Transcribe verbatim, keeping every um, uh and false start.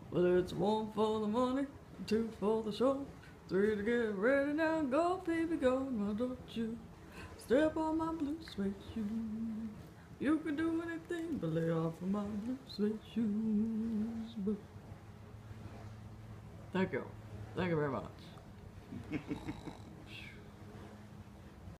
Well, it's one for the money, two for the show, three to get ready now. Go, baby, go. Now don't you step on my blue suede shoe. You can do anything but lay off of my blue suede shoes. But thank you. Thank you very much.